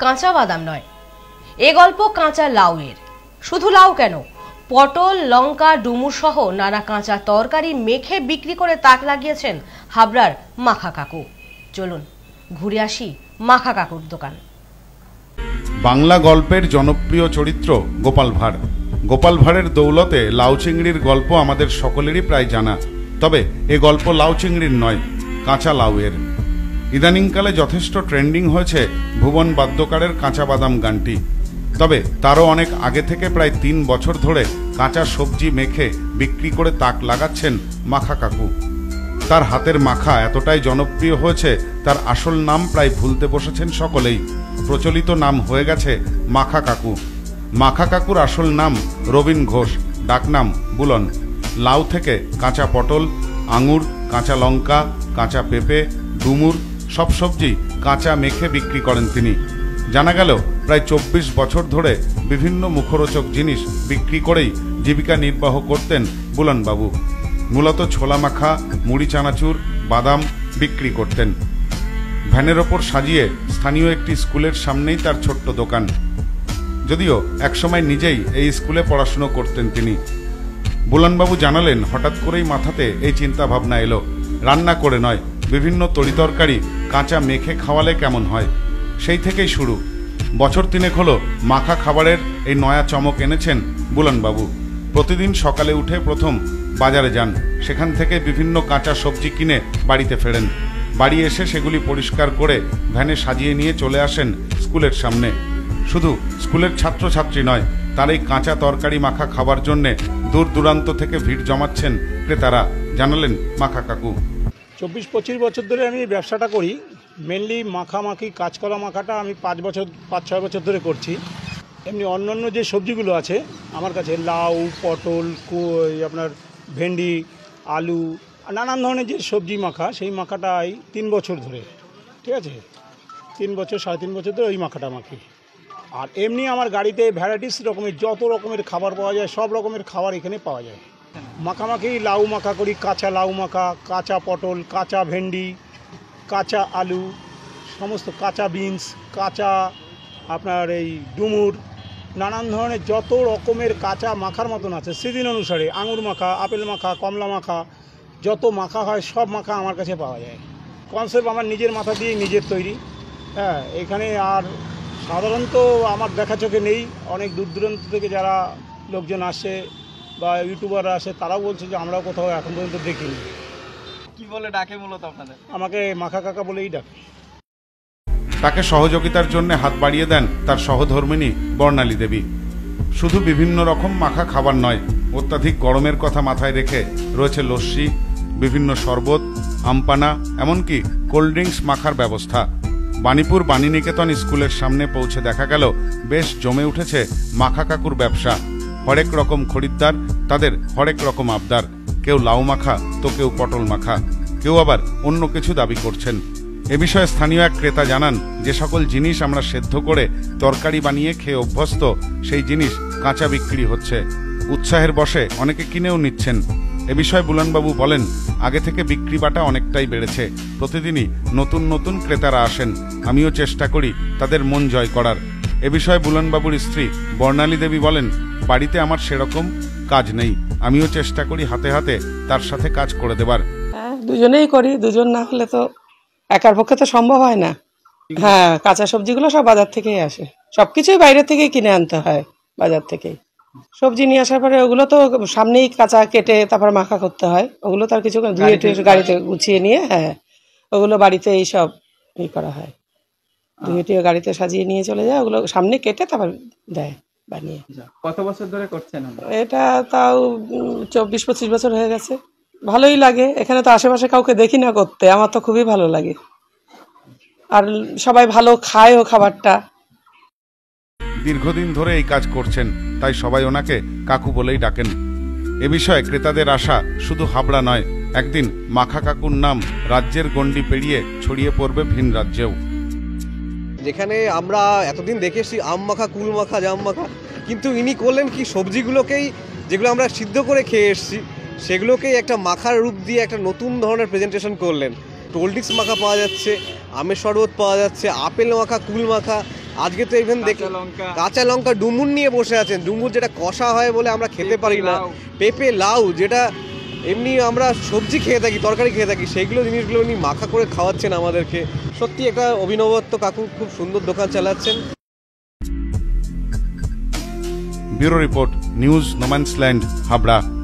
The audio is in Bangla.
কাঁচা বাদাম নয়, এ গল্প কাঁচা লাউয়ের। শুধু লাউ কেন, পটল, লঙ্কা, ডুমুর সহ নানা কাঁচা তরকারি মেখে বিক্রি করে তাক লাগিয়েছেন হাবড়ার মাখা কাকু। চলুন ঘুরে আসি মাখা কাকুর দোকান। বাংলা গল্পের জনপ্রিয় চরিত্র গোপাল ভাঁড়। গোপাল ভাঁড়ের দৌলতে লাউ চিংড়ির গল্প আমাদের সকলেরই প্রায় জানা। তবে এ গল্প লাউ চিংড়ির নয়, কাঁচা লাউয়ের। ইদানিংকালে যথেষ্ট ট্রেন্ডিং হয়েছে ভুবন বাদ্যকারের কাঁচা বাদাম গানটি। তবে তারও অনেক আগে থেকে প্রায় 3 বছর ধরে কাঁচা সবজি মেখে বিক্রি করে তাক লাগাচ্ছেন মাখা কাকু। তার হাতের মাখা এতটাই জনপ্রিয় হয়েছে তার আসল নাম প্রায় ভুলতে বসেছেন সকলেই। প্রচলিত নাম হয়ে গেছে মাখা কাকু। মাখা কাকুর আসল নাম রবীন ঘোষ, ডাকনাম বুলন। লাউ থেকে কাঁচা পটল, আঙুর, কাঁচা লঙ্কা, কাঁচা পেঁপে, ডুমুর সব সবজি কাঁচা মেখে বিক্রি করেন তিনি। জানা গেল প্রায় 24 বছর ধরে বিভিন্ন মুখরোচক জিনিস বিক্রি করেই জীবিকা নির্বাহ করতেন বুলনবাবু। মূলত ছোলা মাখা, মুড়ি চানাচুর, বাদাম বিক্রি করতেন। ভ্যানের ওপর সাজিয়ে স্থানীয় একটি স্কুলের সামনেই তার ছোট্ট দোকান। যদিও একসময় নিজেই এই স্কুলে পড়াশুনো করতেন তিনি। বুলনবাবু জানালেন, হঠাৎ করেই মাথাতে এই চিন্তা ভাবনা এলো, রান্না করে নয়, বিভিন্ন তরিতরকারি কাঁচা মেখে খাওয়ালে কেমন হয়। সেই থেকেই শুরু। বছর 3 হলো মাখা খাবারের এই নয়া চমক এনেছেন বুলনবাবু। প্রতিদিন সকালে উঠে প্রথম বাজারে যান, সেখান থেকে বিভিন্ন কাঁচা সবজি কিনে বাড়িতে ফেরেন। বাড়ি এসে সেগুলি পরিষ্কার করে ভ্যানে সাজিয়ে নিয়ে চলে আসেন স্কুলের সামনে। শুধু স্কুলের ছাত্রছাত্রী নয়, তার এই কাঁচা তরকারি মাখা খাবার জন্যে দূর দূরান্ত থেকে ভিড় জমাচ্ছেন ক্রেতারা, জানালেন মাখা কাকু। 24-25 বছর ধরে আমি ব্যবসাটা করি। মেনলি মাখামাখি কাঁচকলা মাখাটা আমি 5-6 বছর ধরে করছি। এমনি অন্যান্য যে সবজিগুলো আছে আমার কাছে, লাউ, পটল, আপনার ভেন্ডি, আলু, নানান ধরনের যে সবজি মাখা, সেই মাখাটাই 3 বছর ধরে, ঠিক আছে, 3-3.5 বছর ধরে ওই মাখাটা মাখি। আর এমনি আমার গাড়িতে ভ্যারাইটিস রকমের যত রকমের খাবার পাওয়া যায়, সব রকমের খাবার এখানে পাওয়া যায়। মাখামাখি লাউ মাখা করি, কাঁচা লাউ মাখা, কাঁচা পটল, কাঁচা ভেন্ডি, কাঁচা আলু, সমস্ত কাঁচা বিনস, কাঁচা আপনার এই ডুমুর, নানান ধরনের যত রকমের কাঁচা মাখার মতন আছে সিজন অনুসারে, আঙুর মাখা, আপেল মাখা, কমলা মাখা, যত মাখা হয় সব মাখা আমার কাছে পাওয়া যায়। কনসেপ্ট আমার নিজের মাথা দিয়ে নিজের তৈরি। হ্যাঁ, এখানে আর সাধারণত আমার দেখা চোখে নেই। অনেক দূর দূরান্ত থেকে যারা লোকজন আসে বা ইউটিউবাররা আসে, তারাও বলছে যে আমরাও কোথাও এখন পর্যন্ত দেখিনি। কি বলে ডাকে মূলত আপনাদের? আমাকে মাখা কাকা বলেই ডাকে। তাকে সহযোগিতার জন্য হাত বাড়িয়ে দেন তার সহধর্মিণী বর্ণালী দেবী। শুধু বিভিন্ন রকম মাখা খাবার নয়, অত্যাধিক গরমের কথা মাথায় রেখে রয়েছে লস্যি, বিভিন্ন শরবত, আমপানা, এমনকি কোল্ড ড্রিঙ্কস মাখার ব্যবস্থা। বাণীপুর বাণীনিকেতন স্কুলের সামনে পৌঁছে দেখা গেল বেশ জমে উঠেছে মাখা কাকুর ব্যবসা। হরেক রকম খরিদ্দার, তাদের হরেক রকম আবদার। কেউ লাউ মাখা তো কেউ পটল মাখা, কেউ আবার অন্য কিছু দাবি করছেন। এ বিষয়ে স্থানীয় এক ক্রেতা জানান, যে সকল জিনিস আমরা সেদ্ধ করে তরকারি বানিয়ে খেয়ে অভ্যস্ত, সেই জিনিস কাঁচা বিক্রি হচ্ছে। উৎসাহের বশে অনেকে কিনেও নিচ্ছেন। এ বিষয়ে বুলনবাবু বলেন, আগে থেকে বিক্রি বাটা অনেকটাই বেড়েছে। প্রতিদিনই নতুন নতুন ক্রেতারা আসেন। আমিও চেষ্টা করি তাদের মন জয় করার। এ বিষয়ে বুলনবাবুর স্ত্রী বর্ণালী দেবী বলেন, বাড়িতে আমার সেরকম কাজ নেই, আমিও চেষ্টা করি হাতে হাতে তার সাথে কাজ করে দেবার। হ্যাঁ, দুজনেই করি। দুজন না হলে তো একার পক্ষে তো সম্ভব হয় না। হ্যাঁ, কাঁচা সবজিগুলো সব বাজার থেকেই আসে। সবকিছুই বাইরে থেকেই কিনে আনতে হয়, বাজার থেকেই। সবজি নিয়ে আসার পরে ওগুলো তো সামনেই কাঁচা কেটে তারপর মাখা করতে হয়। ওগুলো তো আর কিছু ধুয়ে টুয়ে গাড়িতে গুছিয়ে নিয়ে, হ্যাঁ, ওগুলো বাড়িতে এই সব করা হয়। ধুয়ে টুয়ে গাড়িতে সাজিয়ে নিয়ে চলে যায়, ওগুলো সামনে কেটে তারপর দেয় বানিয়ে। কত বছর ধরে করছেন? এটা তাও 24-25 বছর হয়ে গেছে। ভালোই লাগে। এখানে তো আশেপাশে কাউকে দেখি না করতে, আমার তো খুবই ভালো লাগে। আর সবাই ভালো খায়ও খাবারটা। দীর্ঘদিন ধরে এই কাজ করছেন, তাই সবাই ওনাকে কাকু বলেই ডাকেন। এ বিষয়ে ক্রেতাদের আশা শুধু হাবড়া নয়, একদিন মাখা কাকুর নাম রাজ্যের গণ্ডি পেরিয়ে ছড়িয়ে পড়বে ভিন রাজ্যেও। যেখানে আমরা এতদিন দেখেছি আম মাখা, কুল মাখা, জাম মাখা, কিন্তু ইনি করলেন কি, সবজিগুলোকেই যেগুলো আমরা সিদ্ধ করে খেয়ে এসেছি সেগুলোকেই একটা মাখার রূপ দিয়ে একটা নতুন ধরনের প্রেজেন্টেশন করলেন। কোল্ড ড্রিঙ্কস মাখা পাওয়া যাচ্ছে, আমের শরবত পাওয়া যাচ্ছে, আপেল মাখা, কুল মাখা, আজকে তো ইভেন দেখি কাঁচা লঙ্কা। কাঁচা লঙ্কা ডুমুর নিয়ে বসে আছেন। ডুমুর যেটা কষা হয় বলে আমরা খেতে পারি না, লাউ। পেঁপে লাউ যেটা এমনি আমরা সবজি খেয়ে থাকি, তরকারি খেয়ে থাকি, সেইগুলো জিনিসগুলো উনি মাখা করে খাওয়াচ্ছেন আমাদেরকে। সত্যি একটা অভিনবত্ব, কাকু খুব সুন্দর দোকান চালাচ্ছেন। Bureau report, News No Man's Land, Habra.